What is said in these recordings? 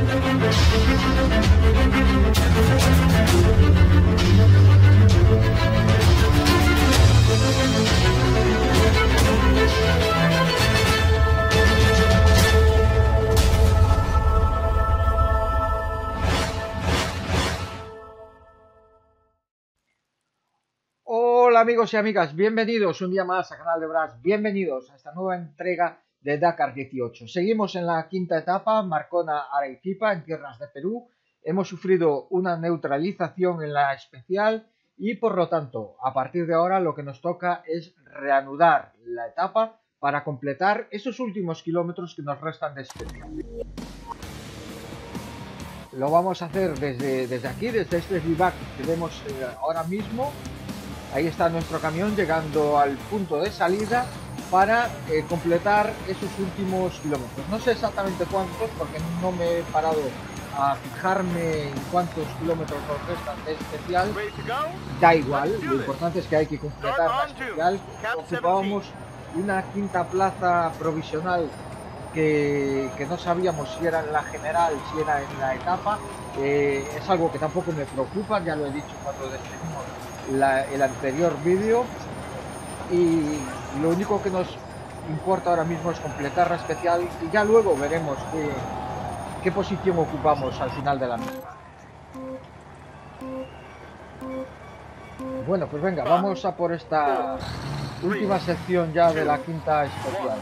Hola amigos y amigas, bienvenidos un día más al canal de Brass, bienvenidos a esta nueva entrega de Dakar 18. Seguimos en la quinta etapa, Marcona-Arequipa, en tierras de Perú. Hemos sufrido una neutralización en la especial y por lo tanto, a partir de ahora lo que nos toca es reanudar la etapa para completar esos últimos kilómetros que nos restan de especial. Lo vamos a hacer desde aquí, desde este vivac que vemos ahora mismo. Ahí está nuestro camión llegando al punto de salida para completar esos últimos kilómetros. No sé exactamente cuántos porque no me he parado a fijarme en cuántos kilómetros nos restan de especial. Da igual, lo importante es que hay que completar la especial. Ocupábamos una quinta plaza provisional que no sabíamos si era en la general, si era en la etapa. Es algo que tampoco me preocupa, ya lo he dicho cuando despedimos el anterior vídeo, y lo único que nos importa ahora mismo es completar la especial y ya luego veremos qué posición ocupamos al final de la misma. Bueno, pues venga, vamos a por esta última sección ya de la quinta especial.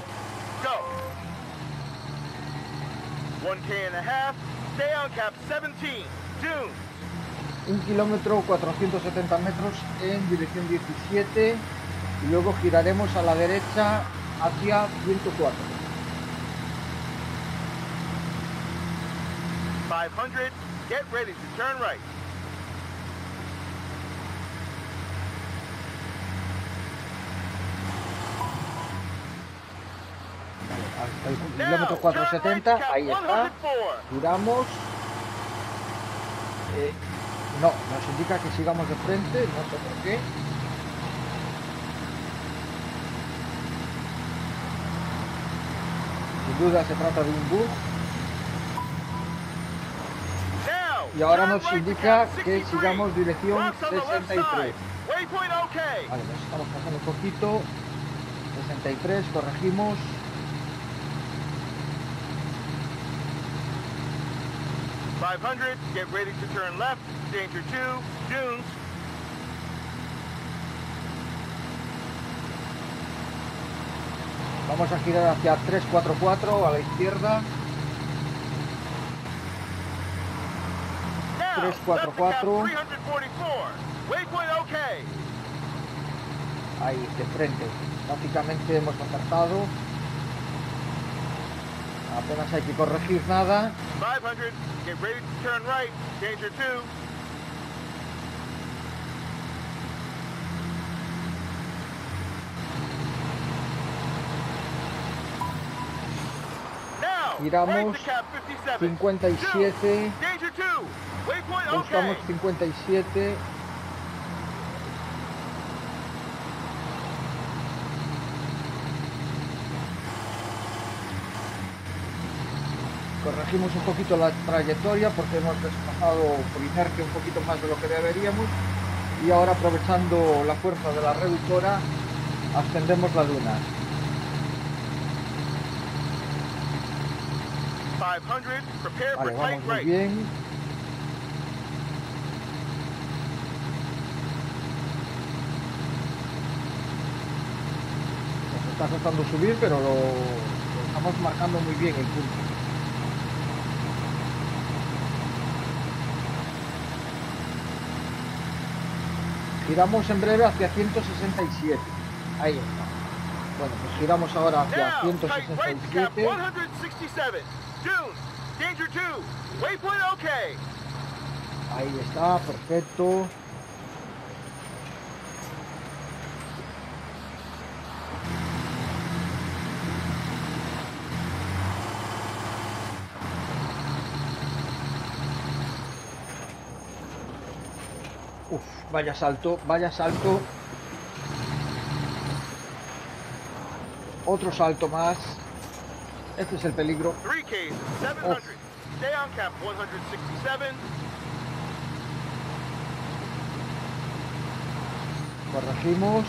1 kilómetro 470 metros en dirección 17 y luego giraremos a la derecha hacia 104. 500, get ready to turn right. Hasta el kilómetro 470, ahí está, giramos. No, nos indica que sigamos de frente, no sé por qué. Sin duda se trata de un bug. Y ahora nos indica que sigamos dirección 63. Vale, nos estamos pasando un poquito. 63, corregimos. Get ready to turn left, danger 2, dunes. Vamos a girar hacia 344 a la izquierda. 344. Ahí, de frente. Prácticamente hemos acertado. Apenas hay que corregir nada. 500, get ready to turn right, danger 2. Giramos 57. Buscamos 57. Corregimos un poquito la trayectoria porque hemos desplazado por inercia un poquito más de lo que deberíamos y ahora, aprovechando la fuerza de la reductora, ascendemos la duna. 500, vale, vamos muy bien. Nos está costando subir, pero lo estamos marcando muy bien el punto. Giramos en breve hacia 167. Ahí está. Bueno, pues giramos ahora hacia 167. Ahí está, perfecto. Uf, vaya salto, vaya salto. Otro salto más. Este es el peligro. Uf, Stay on cap 167. Corregimos.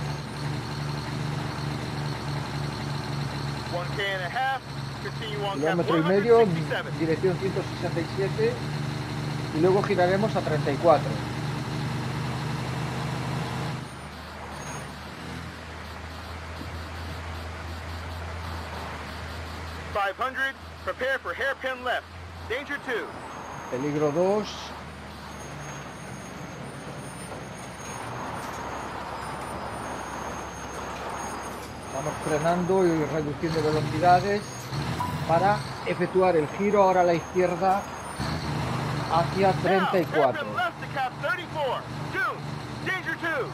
1K and a half. Continue on cap Kilómetro y medio, 167. dirección 167. Y luego giraremos a 34. Prepare for hairpin left. Danger 2. Peligro 2. Estamos frenando y reduciendo velocidades para efectuar el giro ahora a la izquierda hacia 34. Hairpin left to cap 34. Dunes. Danger 2.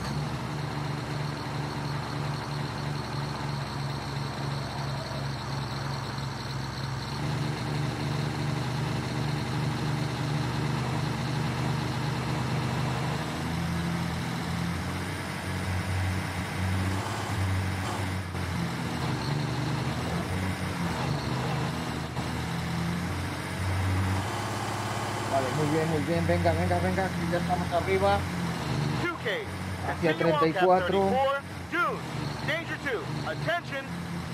Vale, muy bien, venga, que ya estamos arriba. 2K. Hacia Continue on cap 34. 34. Dunes. Danger 2. Attention.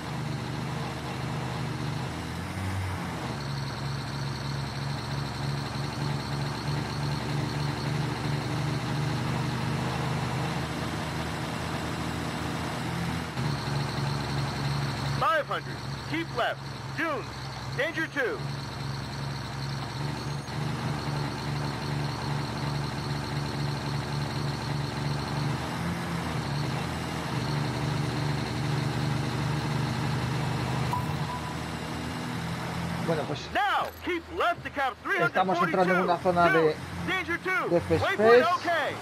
Keep left. Dunes. Danger 2. Bueno, pues Now, keep left to cap 342. estamos entrando en una zona de Danger 2. de Waypoint fes-fes. okay.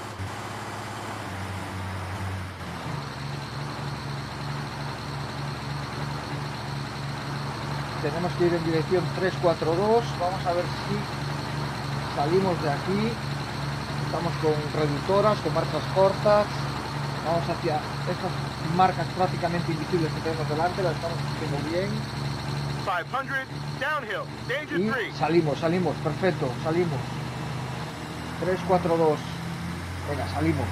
Tenemos que ir en dirección 342. Vamos a ver si salimos de aquí. Estamos con reductoras, con marchas cortas. Vamos hacia estas marcas prácticamente invisibles que tenemos delante. Las estamos haciendo bien. 500, downhill, danger Y 3. salimos, perfecto, salimos. 342. Venga, salimos.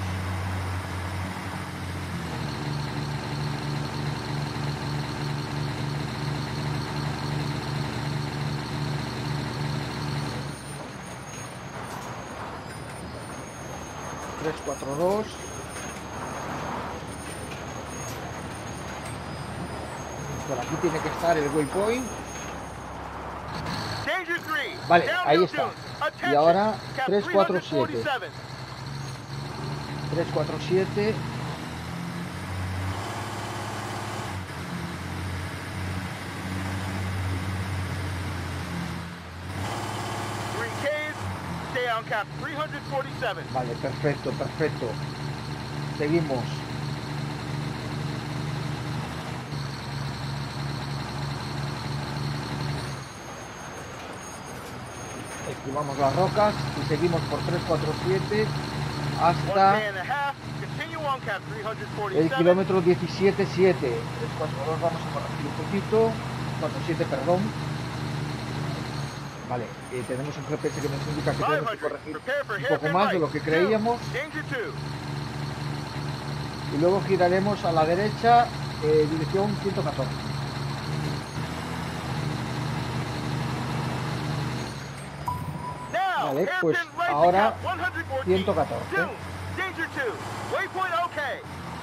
Tres, cuatro, dos. Por aquí tiene que estar el waypoint. Danger 3. Vale, Downhill ahí está. dunes. Attention, Y ahora cap 347. 347. 347. Stay on cap 347. Vale, perfecto, perfecto. Seguimos. Esquivamos las rocas y seguimos por 347 hasta 1K and a half. Continue on cap el 347. kilómetro 17.7. 342, vamos a corregir un poquito. 47, perdón. Vale, tenemos un GPS que nos indica que tenemos que 500. corregir Prepare for un poco hairpin más de right. lo que creíamos. Danger 2. Y luego giraremos a la derecha, dirección 114. Now, Vale, pues hairpin right to ahora cap 114. 114. Dunes. Danger 2. Waypoint okay.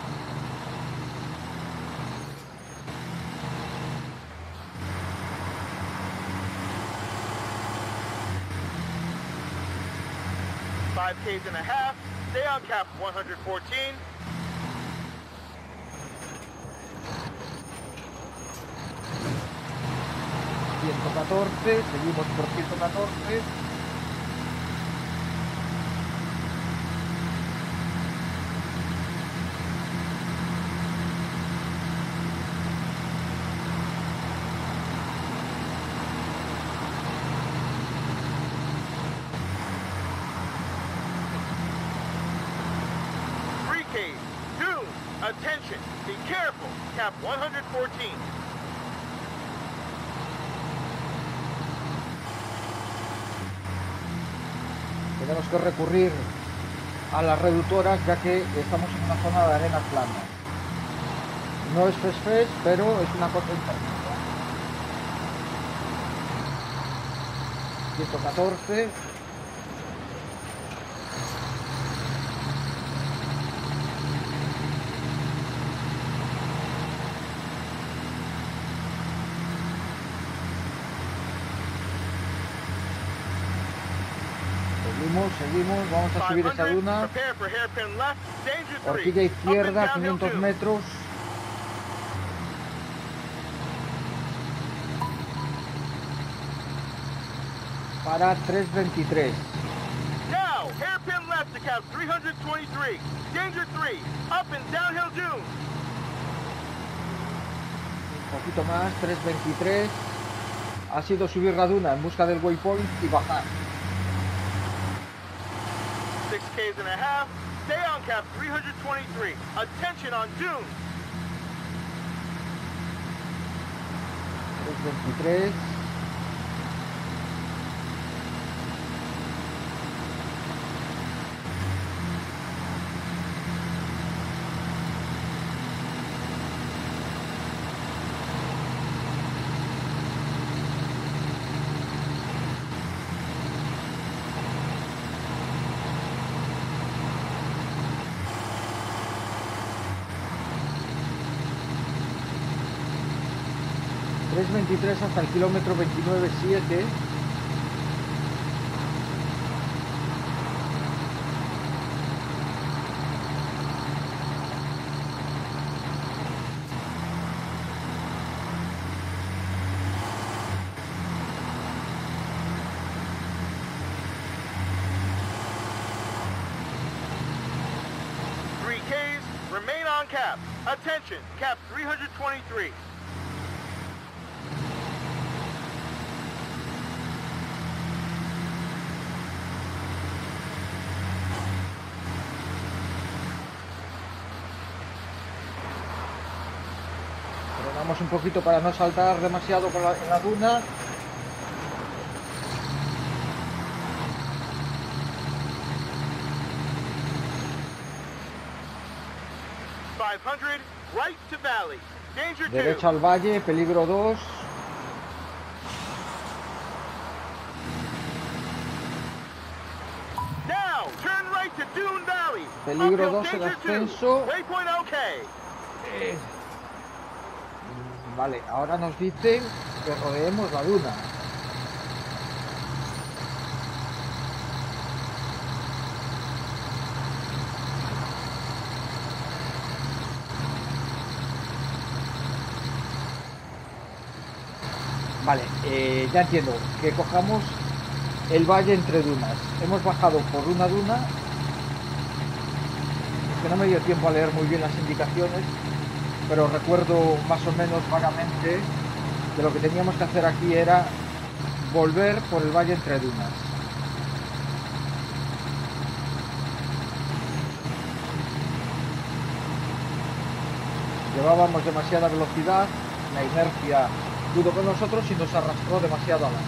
Five Ks and a half. Stay on cap 114. 114, seguimos por 114. Attention, be careful, cap 114. Tenemos que recurrir a las reductoras ya que estamos en una zona de arena plana. No es fes, pero es una cosa intermedia. 114. Seguimos, vamos a subir esa duna. Horquilla izquierda, 500 metros. Para 323. Now, hairpin left to cap 323. Danger 3, up and downhill dune. Un poquito más, 323. Ha sido subir la duna en busca del waypoint y bajar. 6 Ks and a half. Stay on cap 323. Attention on dune. 323. Hasta el kilómetro 29,7. Remain on cap. Attention, cap 323. Frenamos un poquito para no saltar demasiado en la duna. Right to valley. Danger 2. Derecha al valle, peligro 2. Now, turn right to Dune Valley. Peligro 2 en ascenso. Waypoint OK. Vale, ahora nos dicen que rodeemos la duna. Vale, ya entiendo, que cojamos el valle entre dunas. Hemos bajado por una duna, es que no me dio tiempo a leer muy bien las indicaciones, pero recuerdo más o menos vagamente que lo que teníamos que hacer aquí era volver por el valle entre dunas. Llevábamos demasiada velocidad, la inercia pudo con nosotros y nos arrastró demasiado adelante.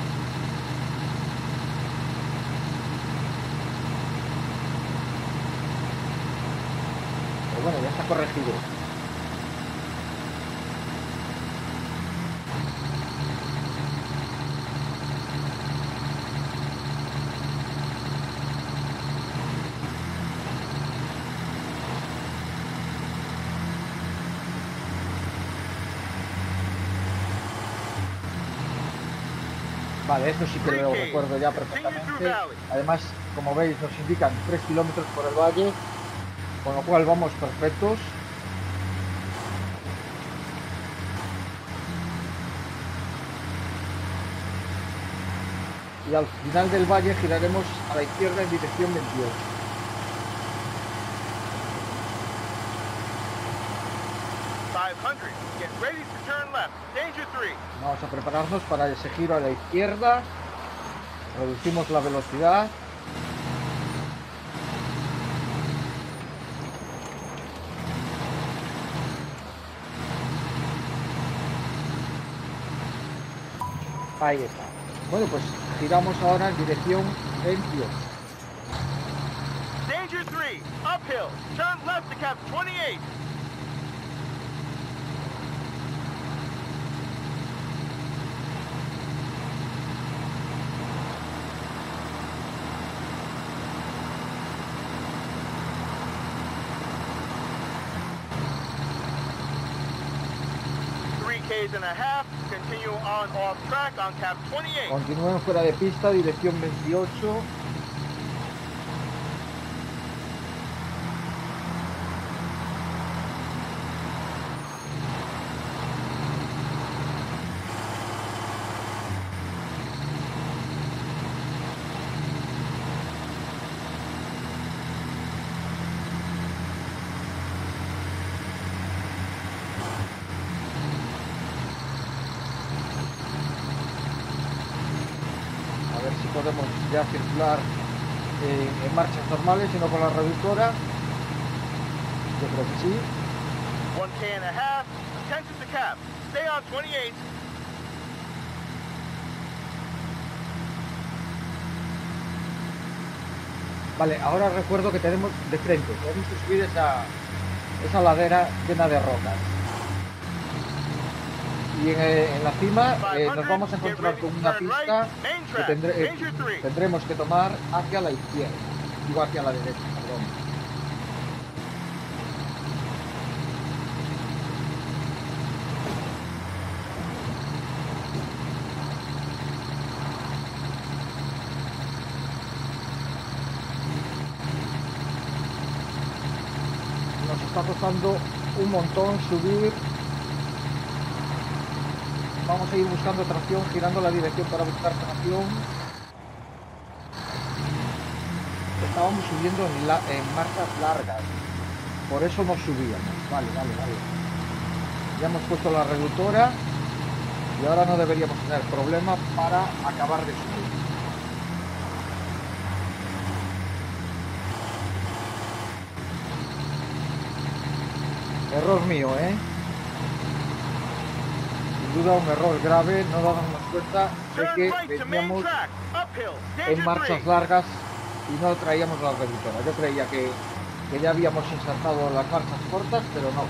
Pero bueno, ya está corregido. Vale, esto sí que lo recuerdo ya perfectamente. Además, como veis, nos indican 3 kilómetros por el valle, con lo cual vamos perfectos. Y al final del valle giraremos a la izquierda en dirección 28. Vamos a prepararnos para ese giro a la izquierda. Reducimos la velocidad. Ahí está. Bueno, pues giramos ahora en dirección 28. uphill. Turn left to cap 28. K's and a half. Continue on off track on cap 28. Continúen fuera de pista, dirección 28. Podemos ya circular en marchas normales y no con la reductora. Yo creo que sí. 1K and a half, attention to cap, stay on 28. Vale, ahora recuerdo que tenemos de frente, tenemos que subir esa ladera llena de rocas. Y en la cima nos vamos a encontrar con una pista que tendremos que tomar hacia la izquierda, digo hacia la derecha, perdón. Nos está costando un montón subir. Vamos a ir buscando tracción, girando la dirección para buscar tracción. Estábamos subiendo en marchas largas, por eso no subíamos. Vale. Ya hemos puesto la reductora y ahora no deberíamos tener problema para acabar de subir. Error mío, Sin duda un error grave, no darnos cuenta de que veníamos en marchas largas y no traíamos la reductora. Yo creía que ya habíamos insertado las marchas cortas, pero no.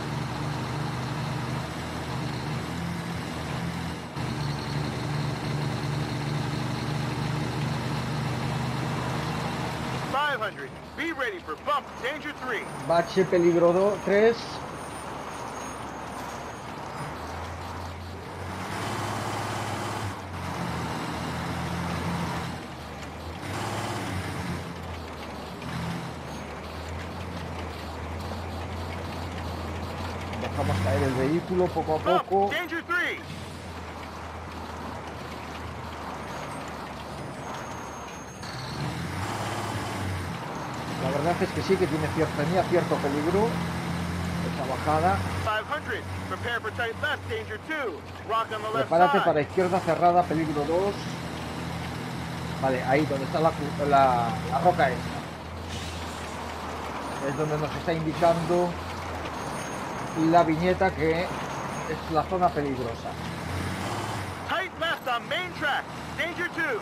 Be ready for bump, danger 3. Bache peligro 3. Dejamos caer el vehículo poco a poco. Danger 3. La verdad es que sí que tenía cierto peligro esa bajada. 500. Prepare for tight left, danger 2. Rock on the left Prepárate side. para izquierda cerrada, peligro 2. Vale, ahí donde está la roca esta. Es donde nos está indicando la viñeta que es la zona peligrosa. Tight left on main track, danger 2.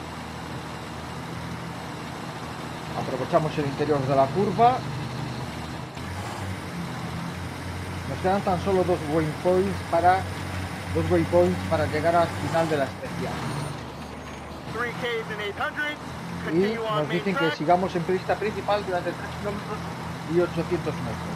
Aprovechamos el interior de la curva. Nos quedan tan solo dos waypoints para llegar al final de la especial. 3Ks and 800. Y Continue on nos main dicen que track. sigamos en pista principal durante 3 kilómetros y 800 metros.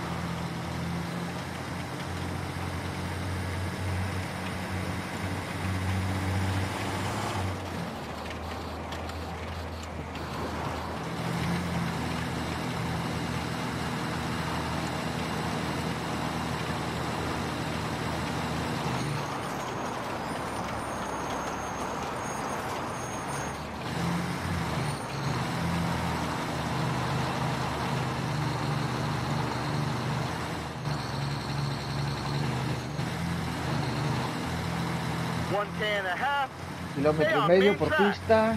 And a half. Kilómetro y medio por pista.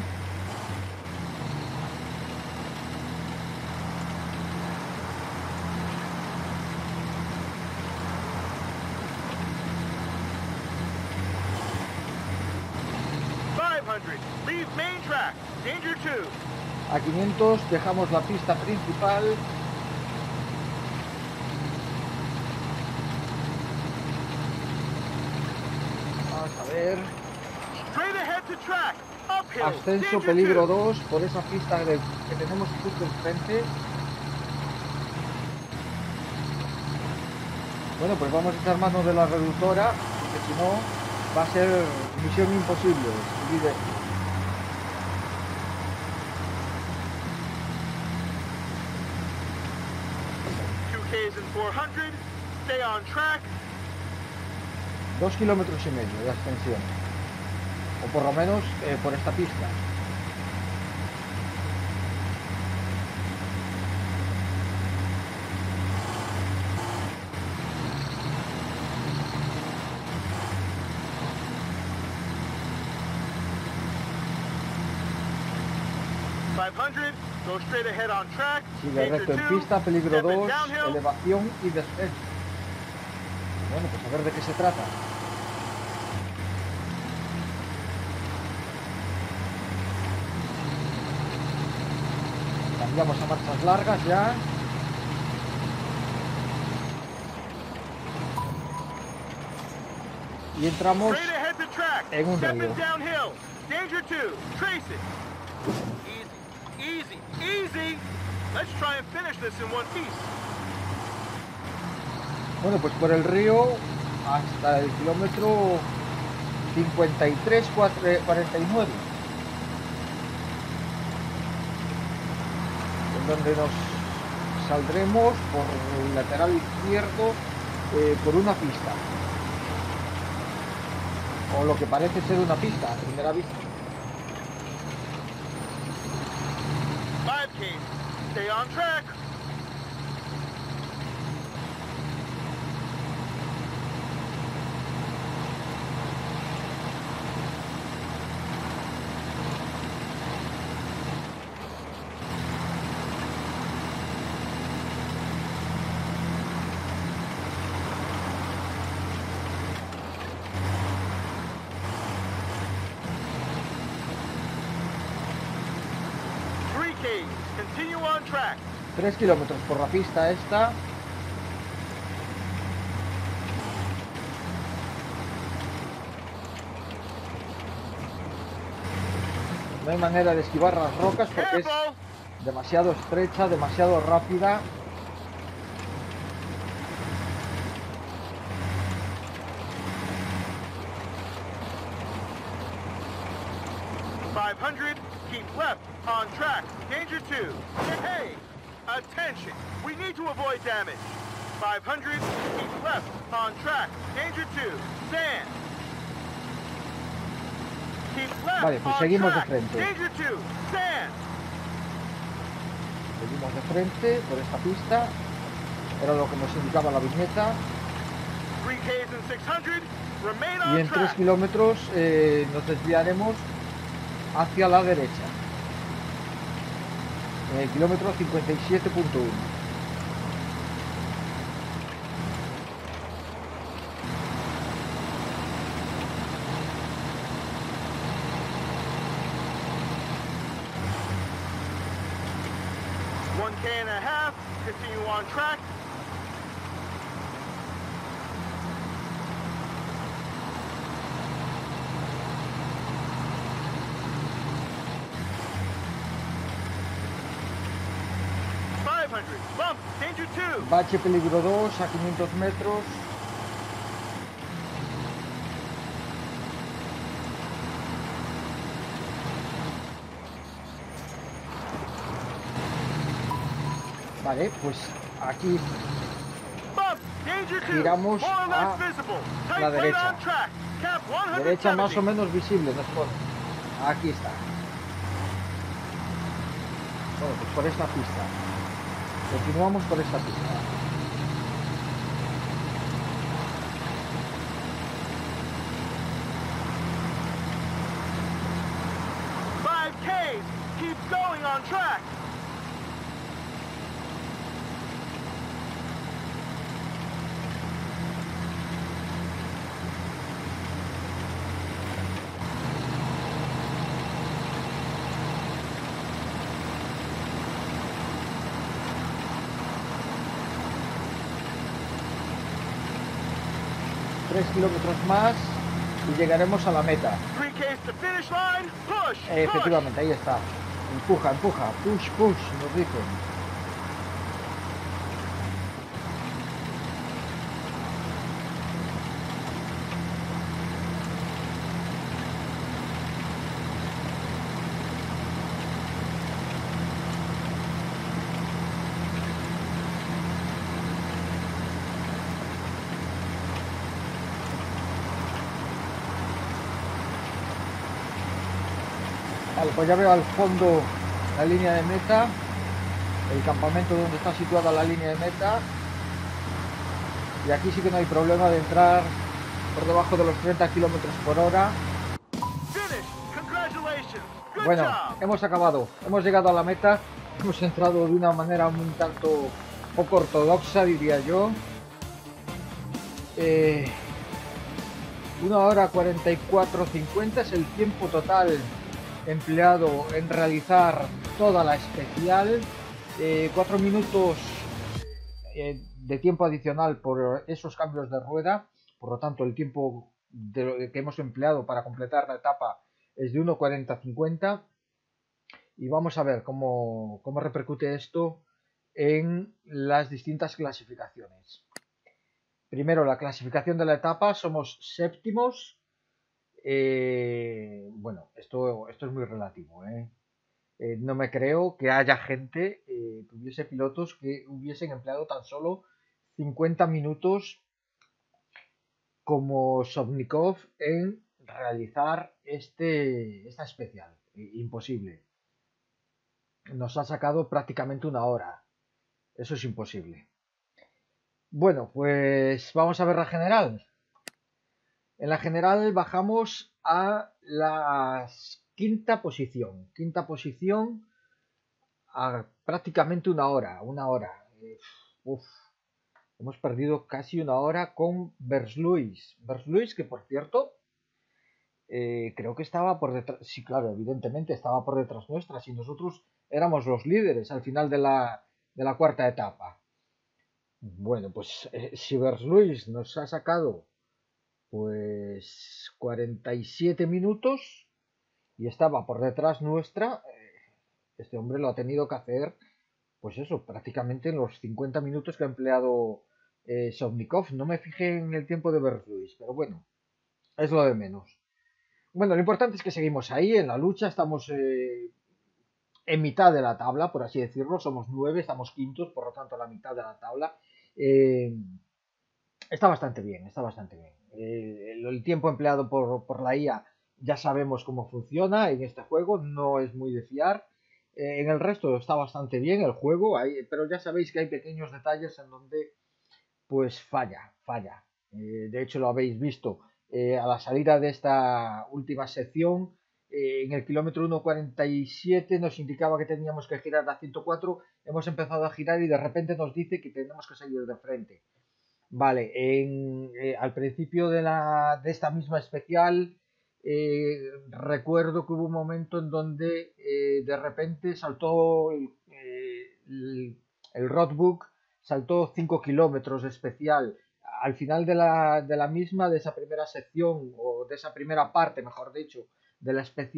Leave main track, danger 2. A 500 dejamos la pista principal Vamos a ver. Straight ahead to track. Uphill. Ascenso Danger peligro 2. 2 por esa pista que tenemos justo enfrente. Bueno, pues vamos a echar mano de la reductora, porque si no va a ser misión imposible subir esto. Ks and 400. Stay on track. 2 kilómetros y medio de ascensión, o por lo menos por esta pista. Go straight ahead on track. Sigue recto en pista, peligro 2, elevación y descenso. Bueno, pues a ver de qué se trata. Cambiamos a marchas largas ya. Y entramos en un río. Danger 2. Trace it. Easy. Easy. Let's try and finish this in one piece. Bueno, pues por el río hasta el kilómetro 53-49, en donde nos saldremos por el lateral izquierdo por una pista, o lo que parece ser una pista a primera vista. 5K. Stay on track. Continue on track. 3 kilómetros por la pista esta. No hay manera de esquivar las rocas porque es demasiado estrecha, demasiado rápida. Keep left on track. Danger 2. Hey, attention. We need to avoid damage. 500. Keep left on track. Danger 2. Sand. Keep left vale, pues on seguimos track. de frente. Danger 2. Sand. Seguimos de frente por esta pista. Era lo que nos indicaba la viñeta. 3Ks and 600. Remain on Y en 3 track. kilómetros nos desviaremos hacia la derecha. En el kilómetro 57.1. .5 Continue on track. Bump, danger 2. Bache peligro 2 a 500 metros. Vale, pues aquí Bump, danger 2. giramos More or less a visible. la Tight plate derecha. on track. Cap 170. Derecha más o menos visible, nos pone. Aquí está. Bueno, pues por esta pista. Continuamos por esta pista. Keep going on track. Tres kilómetros más y llegaremos a la meta. 3Ks to finish line. Push. Efectivamente, ahí está. Empuja, empuja, push, push, nos dicen. Vale, pues ya veo al fondo la línea de meta, el campamento donde está situada la línea de meta, y aquí sí que no hay problema de entrar por debajo de los 30 kilómetros por hora. Bueno, hemos acabado, hemos llegado a la meta, hemos entrado de una manera un tanto poco ortodoxa, diría yo. 1 hora 44:50 es el tiempo total empleado en realizar toda la especial. 4 minutos de tiempo adicional por esos cambios de rueda, por lo tanto el tiempo que hemos empleado para completar la etapa es de 1:40:50, y vamos a ver cómo repercute esto en las distintas clasificaciones. Primero, la clasificación de la etapa, somos séptimos. Bueno, esto es muy relativo, ¿eh? No me creo que haya gente, que hubiese pilotos que hubiesen empleado tan solo 50 minutos como Sovnikov en realizar esta especial. Imposible. Nos ha sacado prácticamente 1 hora. Eso es imposible. Bueno, pues vamos a ver la general. En la general bajamos a la quinta posición. Quinta posición a prácticamente 1 hora. 1 hora. Hemos perdido casi 1 hora con Versluis. Versluis, que por cierto, creo que estaba por detrás. Sí, claro, evidentemente estaba por detrás nuestra. Si nosotros éramos los líderes al final de la cuarta etapa. Bueno, pues si Versluis nos ha sacado pues 47 minutos y estaba por detrás nuestra, este hombre lo ha tenido que hacer, pues eso, prácticamente en los 50 minutos que ha empleado Sovnikov. No me fijé en el tiempo de Versluis, pero bueno, es lo de menos. Bueno, lo importante es que seguimos ahí en la lucha, estamos en mitad de la tabla, por así decirlo, somos 9, estamos quintos, por lo tanto a la mitad de la tabla. Está bastante bien, está bastante bien. El tiempo empleado por la IA ya sabemos cómo funciona en este juego, no es muy de fiar. En el resto está bastante bien el juego, pero ya sabéis que hay pequeños detalles en donde pues falla. De hecho lo habéis visto a la salida de esta última sección. En el kilómetro 1:47 nos indicaba que teníamos que girar a 104, hemos empezado a girar y de repente nos dice que tenemos que seguir de frente. Vale, al principio de esta misma especial, recuerdo que hubo un momento en donde de repente saltó el roadbook, saltó 5 kilómetros de especial. Al final de la misma, de esa primera sección, o de esa primera parte, mejor dicho, de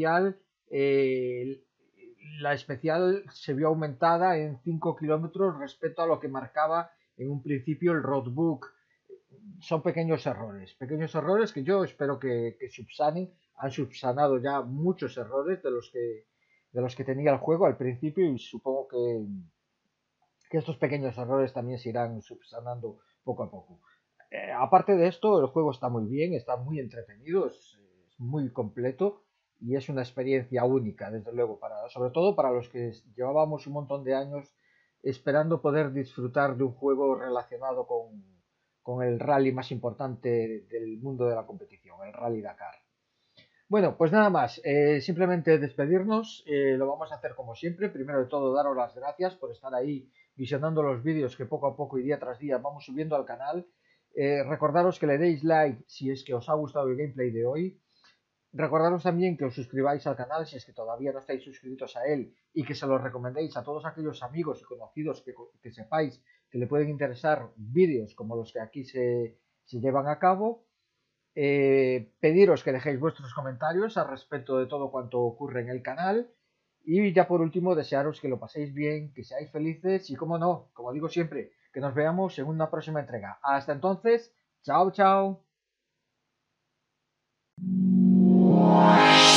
la especial se vio aumentada en 5 kilómetros respecto a lo que marcaba en un principio el roadbook. Son pequeños errores que yo espero que subsanen. Han subsanado ya muchos errores de los que tenía el juego al principio, y supongo que estos pequeños errores también se irán subsanando poco a poco. Aparte de esto, el juego está muy bien, está muy entretenido, es muy completo y es una experiencia única, desde luego, sobre todo para los que llevábamos un montón de años esperando poder disfrutar de un juego relacionado con el rally más importante del mundo de la competición, el Rally Dakar. Bueno, pues nada más, simplemente despedirnos, lo vamos a hacer como siempre. Primero de todo, daros las gracias por estar ahí visionando los vídeos que poco a poco y día tras día vamos subiendo al canal. Recordaros que le deis like si es que os ha gustado el gameplay de hoy. Recordaros también que os suscribáis al canal si es que todavía no estáis suscritos a él, y que se lo recomendéis a todos aquellos amigos y conocidos que sepáis que le pueden interesar vídeos como los que aquí se llevan a cabo. Pediros que dejéis vuestros comentarios al respecto de todo cuanto ocurre en el canal. Y ya por último, desearos que lo paséis bien, que seáis felices y, como no, como digo siempre, que nos veamos en una próxima entrega. Hasta entonces, chao, chao.